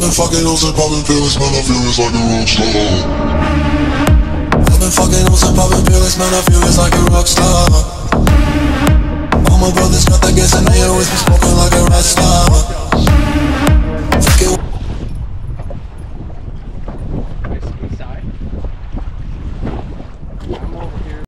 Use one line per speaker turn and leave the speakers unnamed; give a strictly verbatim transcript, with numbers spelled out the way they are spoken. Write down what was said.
been fucking hoes and popping pills, man, I feel it's like a rock star. I've been fucking hoes and popping pills, man, I feel it's like a rock star. All my brothers got that gas and they always been smoking like a rock star.